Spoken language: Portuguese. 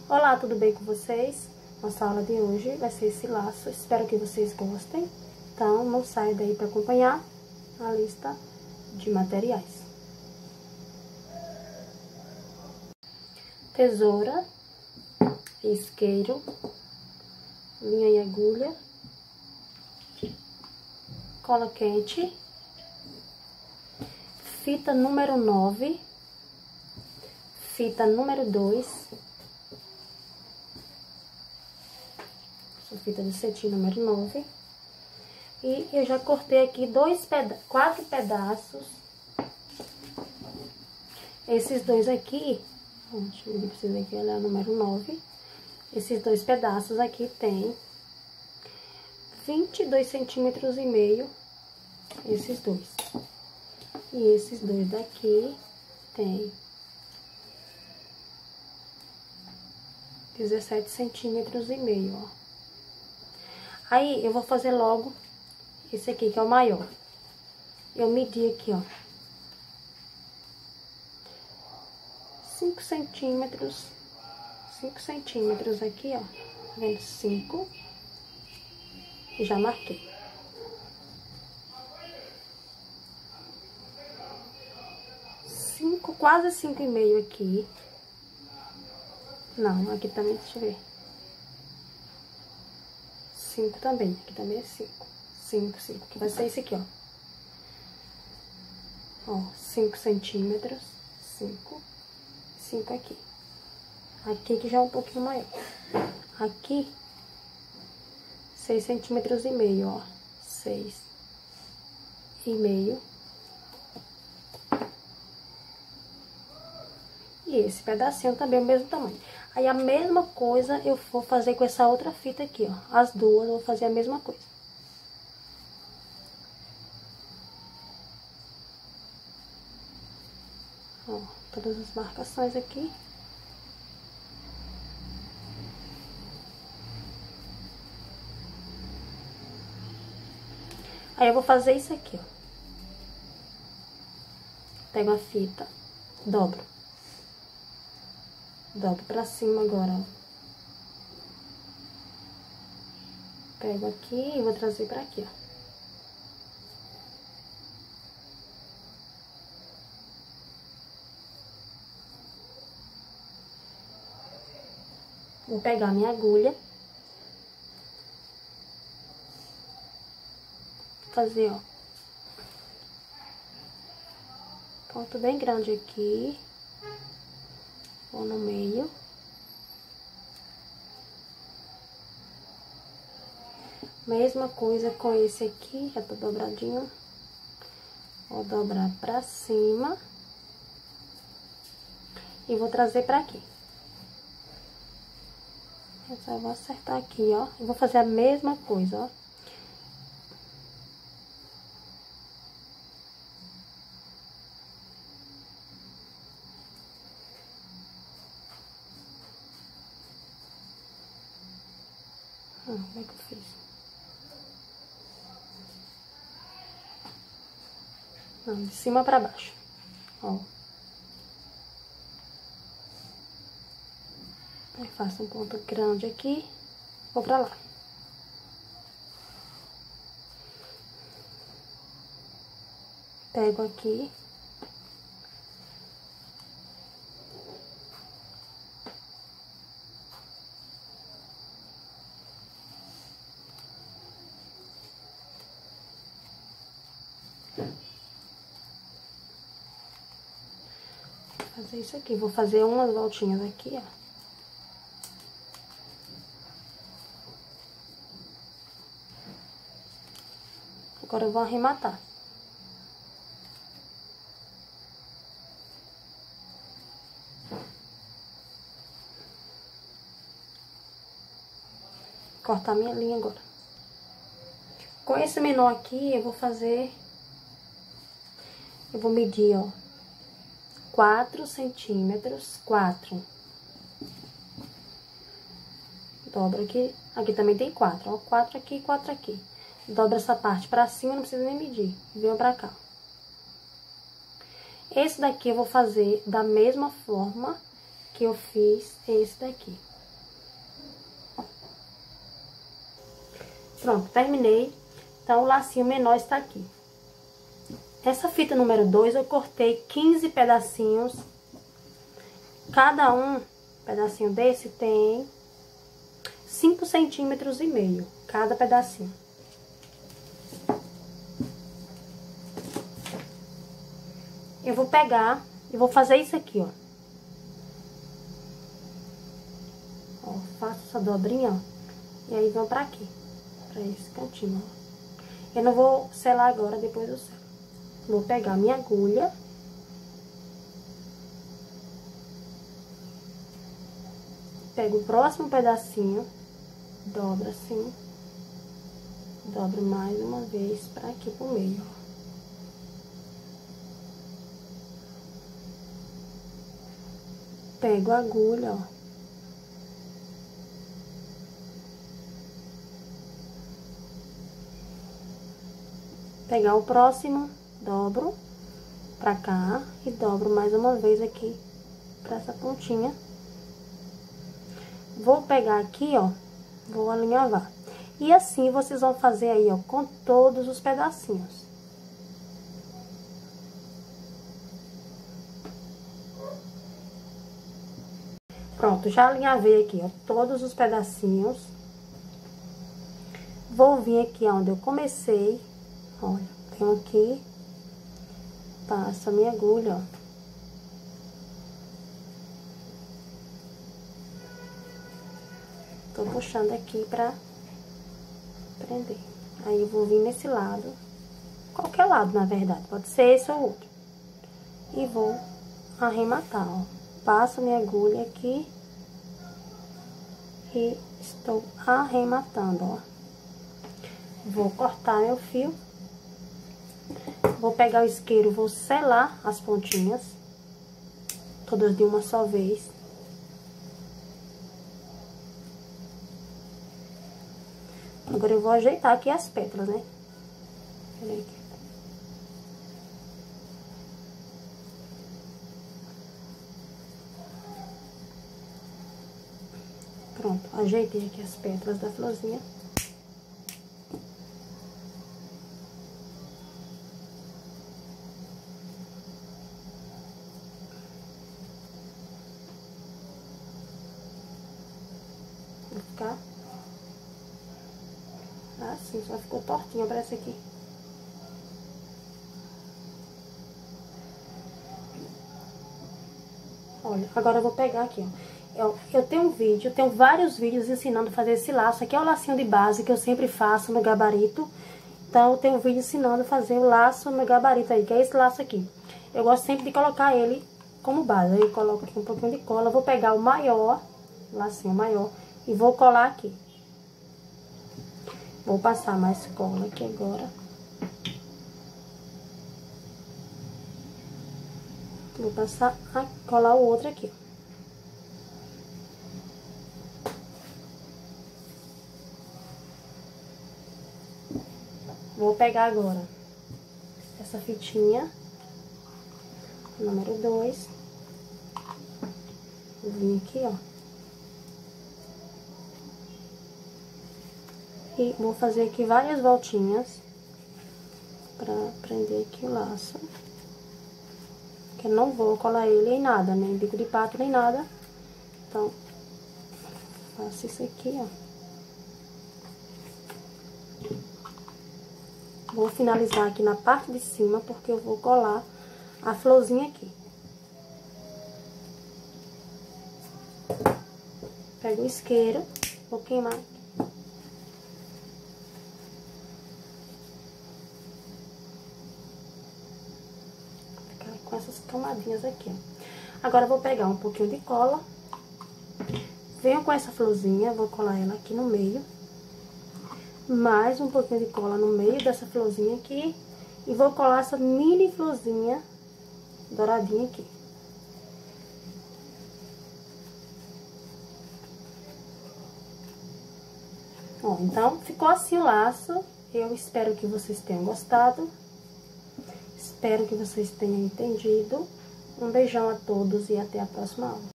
Olá, tudo bem com vocês? Nossa aula de hoje vai ser esse laço, espero que vocês gostem. Então, não saia daí para acompanhar a lista de materiais. Tesoura, isqueiro, linha e agulha, cola quente, fita número 9, fita número 2, fita de cetim número 9, e eu já cortei aqui 4 pedaços. Esses dois aqui, deixa eu ver pra vocês aqui, olha o número 9. Esses dois pedaços aqui tem 22 centímetros e meio, esses dois. E esses dois daqui tem 17 centímetros e meio, ó. Aí, eu vou fazer logo esse aqui, que é o maior. Eu medi aqui, ó, 5 centímetros aqui, ó, tá vendo? 5, e já marquei. Quase 5,5 aqui. Não, aqui também, deixa eu ver. 5 também, aqui também é 5. 5, que vai ser esse aqui, ó. Ó, 5 centímetros, 5 aqui. Aqui que já é um pouquinho maior. Aqui, 6 centímetros e meio, ó. 6,5. E esse pedacinho também é o mesmo tamanho. Aí, a mesma coisa eu vou fazer com essa outra fita aqui, ó. As duas eu vou fazer a mesma coisa. Ó, todas as marcações aqui. Aí, eu vou fazer isso aqui, ó. Pego a fita, dobro. Dobro pra cima agora, ó. Pego aqui e vou trazer pra aqui, ó. Vou pegar minha agulha. Fazer, ó. Ponto bem grande aqui. Vou no meio. Mesma coisa com esse aqui, já tá dobradinho. Vou dobrar pra cima. E vou trazer pra aqui. Eu só vou acertar aqui, ó. E vou fazer a mesma coisa, ó. Como é que eu fiz? Não, de cima pra baixo, ó. Aí faço um ponto grande aqui, vou pra lá. Pego aqui. Fazer isso aqui, vou fazer umas voltinhas aqui, ó. Agora eu vou arrematar. Cortar minha linha agora. Com esse menor aqui, eu vou fazer... Eu vou medir, ó. 4 centímetros, 4. Dobra aqui. Aqui também tem 4, ó. 4 aqui e 4 aqui. Dobra essa parte pra cima, não precisa nem medir. Venho pra cá. Esse daqui eu vou fazer da mesma forma que eu fiz esse daqui. Pronto, terminei. Então, o lacinho menor está aqui. Essa fita número 2, eu cortei 15 pedacinhos. Cada pedacinho desse tem 5,5 centímetros, cada pedacinho. Eu vou pegar e vou fazer isso aqui, ó. Ó, faço essa dobrinha, ó. E aí vou pra aqui, pra esse cantinho, ó. Eu não vou selar agora, depois eu selo. Vou pegar minha agulha. Pego o próximo pedacinho, dobro assim. Dobro mais uma vez pra aqui pro meio, ó. Pego a agulha, ó. Pegar o próximo, dobro pra cá e dobro mais uma vez aqui pra essa pontinha. Vou pegar aqui, ó, vou alinhavar. E assim vocês vão fazer aí, ó, com todos os pedacinhos. Pronto, já alinhavei aqui, ó, todos os pedacinhos. Vou vir aqui onde eu comecei, olha, tenho aqui, passo a minha agulha, ó. Tô puxando aqui pra prender. Aí eu vou vir nesse lado, qualquer lado, na verdade, pode ser esse ou outro. E vou arrematar, ó. Passo minha agulha aqui e estou arrematando, ó. Vou cortar meu fio. Vou pegar o isqueiro, vou selar as pontinhas, todas de uma só vez. Agora eu vou ajeitar aqui as pétalas, né? Peraí aqui. Pronto, ajeitei aqui as pétalas da florzinha. Vou ficar assim, só ficou tortinha pra essa aqui. Olha, agora eu vou pegar aqui, ó. Eu tenho um vídeo, eu tenho vários vídeos ensinando a fazer esse laço. Aqui é o lacinho de base que eu sempre faço no gabarito. Então, eu tenho um vídeo ensinando a fazer o laço no gabarito aí, que é esse laço aqui. Eu gosto sempre de colocar ele como base. Aí eu coloco aqui um pouquinho de cola. Vou pegar o maior, lacinho maior, e vou colar aqui. Vou passar mais cola aqui agora. Vou passar a colar o outro aqui. Vou pegar agora essa fitinha, número 2. Vou vir aqui, ó. E vou fazer aqui várias voltinhas pra prender aqui o laço. Que eu não vou colar ele em nada, nem bico de pato, nem nada. Então, faço isso aqui, ó. Vou finalizar aqui na parte de cima, porque eu vou colar a florzinha aqui. Pego o isqueiro, vou queimar aqui. Com essas camadinhas aqui, ó. Agora, eu vou pegar um pouquinho de cola. Venho com essa florzinha, vou colar ela aqui no meio. Mais um pouquinho de cola no meio dessa florzinha aqui. E vou colar essa mini florzinha douradinha aqui. Ó, então, ficou assim o laço. Eu espero que vocês tenham gostado. Espero que vocês tenham entendido. Um beijão a todos e até a próxima aula.